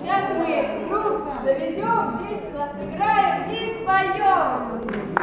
Сейчас мы круг заведем, весело сыграем и споем.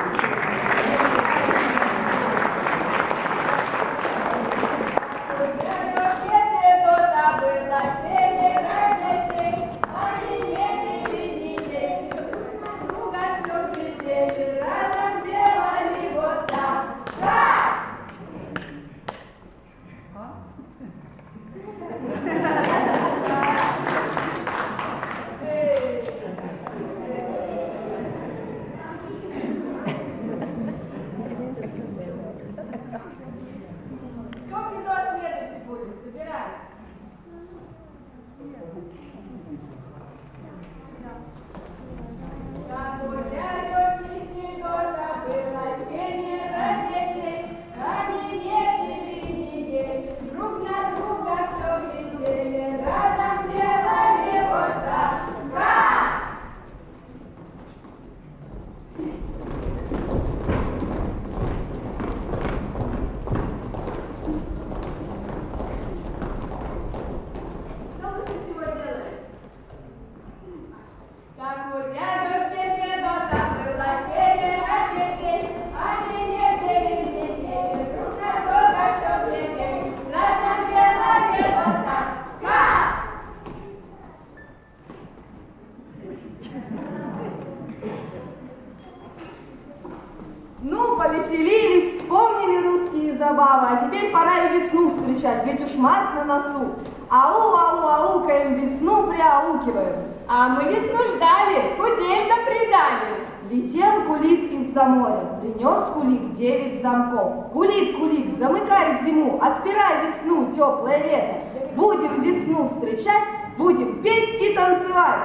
Ну, повеселились, вспомнили русские забавы, а теперь пора и весну встречать, ведь уж март на носу. Ау, ау, аукаем, весну приаукиваем. А мы весну ждали, удельно предали. Летел кулик из-за моря, принес кулик 9 замков. Кулик, кулик, замыкай зиму, отпирай весну, теплое лето. Будем весну встречать, будем петь и танцевать.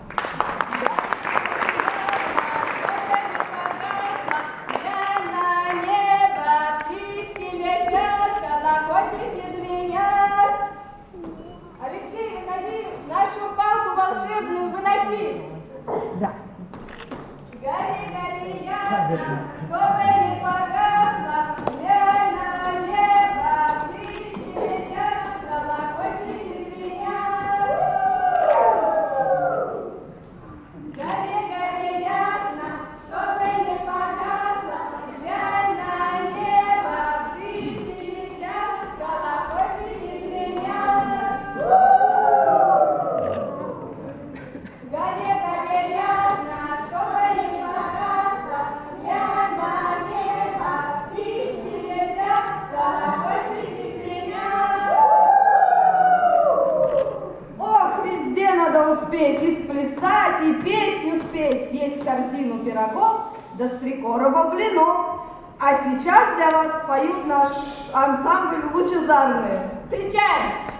Алексей, выходи, нашу палку волшебную выноси. Да. Гори, гори, ясно, чтобы не погасла, глянь на небо, птички летят, колокольчики звенят. Гори, гори, ясно, чтобы не погасла, глянь на небо, птички летят, колокольчики звенят. Горе, горе, ясно, чтобы не погасла, глянь на небо, птички летят, колокольчики звенят. Ох, везде надо успеть и сплясать, и песню спеть, съесть корзину пирогов, да с 3 короба блинов. А сейчас для вас поют наш ансамбль «Лучезарные». Встречаем!